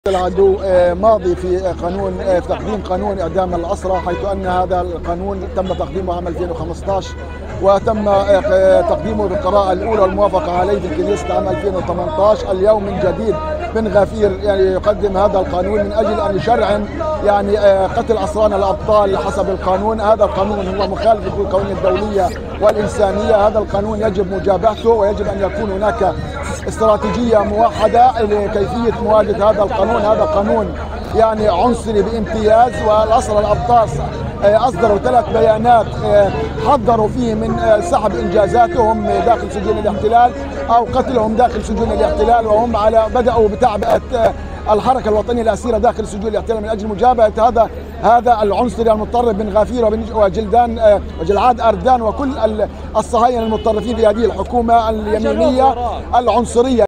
العدو ماضي في قانون في تقديم قانون اعدام الاسرى، حيث ان هذا القانون تم تقديمه عام 2015 وتم تقديمه بالقراءه الاولى والموافقه عليه في الكنيسه عام 2018. اليوم من جديد بن غفير يقدم هذا القانون من اجل ان يشرعن قتل اسرانا الابطال حسب القانون. هذا القانون هو مخالف للقوانين الدوليه والانسانيه. هذا القانون يجب مجابهته ويجب ان يكون هناك استراتيجية موحدة لكيفية مواجهة هذا القانون. هذا قانون عنصري بامتياز، والأسرى الأبطال أصدروا 3 بيانات حذروا فيه من سحب إنجازاتهم داخل سجون الاحتلال أو قتلهم داخل سجون الاحتلال، وهم بدأوا بتعبئة الحركة الوطنية الأسيرة داخل سجون الاحتلال من أجل مجابهة هذا العنصري المتطرف بن غفير وجلعاد أردان وكل الصهاينة المتطرفين في هذه الحكومة اليمينية العنصرية.